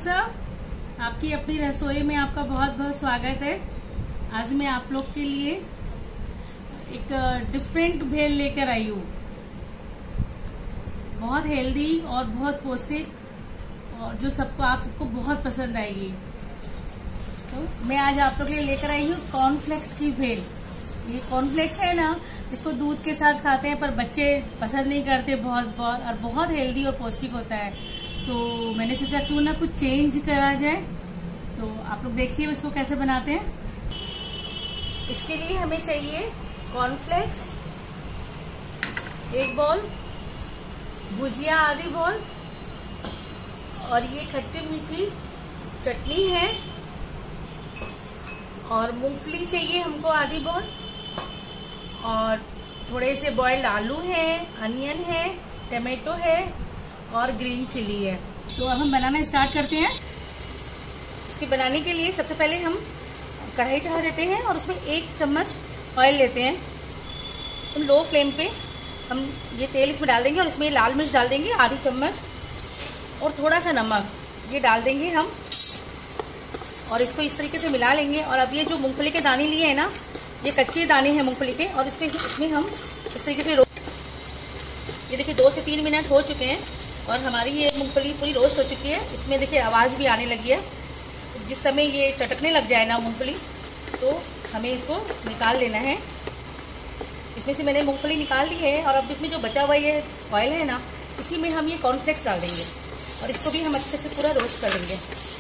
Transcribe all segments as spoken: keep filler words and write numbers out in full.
साहब, आपकी अपनी रसोई में आपका बहुत बहुत स्वागत है। आज मैं आप लोग के लिए एक डिफरेंट भेल लेकर आई हूँ। बहुत हेल्दी और बहुत पौष्टिक और जो सबको आप सबको बहुत पसंद आएगी। तो मैं आज आप लोग के लिए लेकर आई हूँ कॉर्नफ्लेक्स की भेल। ये कॉर्नफ्लेक्स है ना, इसको दूध के साथ खाते हैं पर बच्चे पसंद नहीं करते बहुत बहुत और बहुत हेल्दी और पौष्टिक होता है। तो मैंने सोचा क्यों ना कुछ चेंज करा जाए। तो आप लोग देखिए इसको कैसे बनाते हैं। इसके लिए हमें चाहिए कॉर्नफ्लेक्स एक बॉल, भुजिया आधी बॉल, और ये खट्टी मीठी चटनी है, और मूंगफली चाहिए हमको आधी बॉल, और थोड़े से बॉइल्ड आलू है, अनियन है, टमाटो है और ग्रीन चिली है। तो अब हम बनाना स्टार्ट करते हैं। इसके बनाने के लिए सबसे पहले हम कढ़ाई चढ़ा देते हैं और उसमें एक चम्मच ऑयल लेते हैं। हम लो फ्लेम पे हम ये तेल इसमें डाल देंगे और इसमें लाल मिर्च डाल देंगे आधी चम्मच और थोड़ा सा नमक ये डाल देंगे हम, और इसको इस तरीके से मिला लेंगे। और अब ये जो मूंगफली के दाने लिए हैं ना, ये कच्चे दाने हैं मूंगफली के, और इसको इसमें हम इस तरीके से रो... ये देखिए दो से तीन मिनट हो चुके हैं और हमारी ये मूंगफली पूरी रोस्ट हो चुकी है। इसमें देखिए आवाज़ भी आने लगी है। जिस समय ये चटकने लग जाए ना मूंगफली, तो हमें इसको निकाल लेना है। इसमें से मैंने मूंगफली निकाल ली है और अब इसमें जो बचा हुआ ये ऑयल है ना, इसी में हम ये कॉर्नफ्लेक्स डाल देंगे और इसको भी हम अच्छे से पूरा रोस्ट कर देंगे।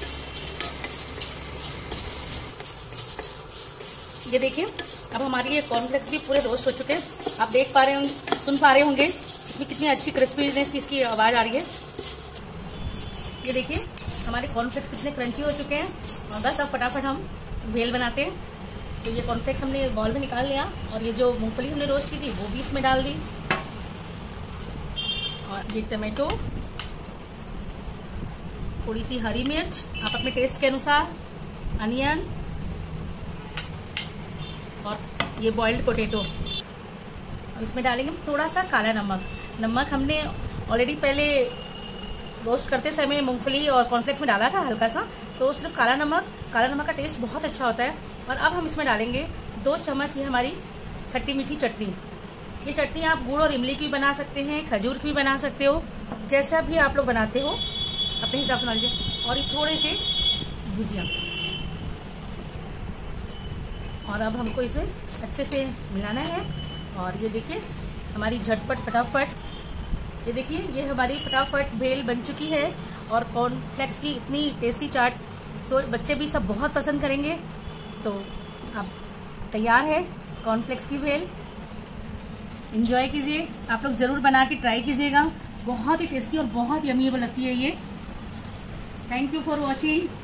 ये देखिए अब हमारी ये कॉर्नफ्लेक्स भी पूरे रोस्ट हो चुके हैं। आप देख पा रहे होंगे, सुन पा रहे होंगे इसमें कितनी अच्छी क्रिस्पीनेस इसकी आवाज़ आ रही है। ये देखिए हमारे कॉर्नफ्लेक्स कितने क्रंची हो चुके हैं। और बस अब फटाफट हम भेल बनाते हैं। तो ये कॉर्नफ्लेक्स हमने बॉल में निकाल लिया और ये जो मूंगफली हमने रोस्ट की थी वो भी इसमें डाल दी, और ये टमाटो, थोड़ी सी हरी मिर्च, आप अपने टेस्ट के अनुसार, अनियन और ये बॉइल्ड पोटैटो। अब इसमें डालेंगे थोड़ा सा काला नमक। नमक हमने ऑलरेडी पहले रोस्ट करते समय मूंगफली और कॉर्नफ्लेक्स में डाला था हल्का सा, तो सिर्फ काला नमक, काला नमक का टेस्ट बहुत अच्छा होता है। और अब हम इसमें डालेंगे दो चम्मच ये हमारी खट्टी मीठी चटनी। ये चटनी आप गुड़ और इमली की भी बना सकते हैं, खजूर की भी बना सकते हो, जैसा भी आप लोग बनाते हो अपने हिसाब से बना लीजिए। और ये थोड़े से भुजिया, और अब हमको इसे अच्छे से मिलाना है। और ये देखिए हमारी झटपट फटाफट, ये देखिए ये हमारी फटाफट भेल बन चुकी है। और कॉर्नफ्लेक्स की इतनी टेस्टी चाट, सो बच्चे भी सब बहुत पसंद करेंगे। तो अब तैयार है कॉर्नफ्लेक्स की भेल। एंजॉय कीजिए, आप लोग ज़रूर बना के ट्राई कीजिएगा। बहुत ही टेस्टी और बहुत यमी लगती है ये। Thank you for watching.